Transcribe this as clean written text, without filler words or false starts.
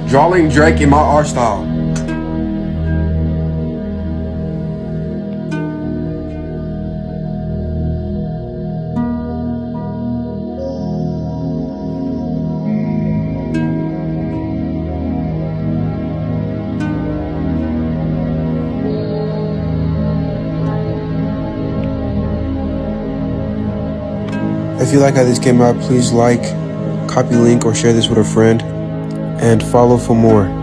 Drawing Drake in my art style. If you like how this came out, please like, copy link, or share this with a friend, and follow for more.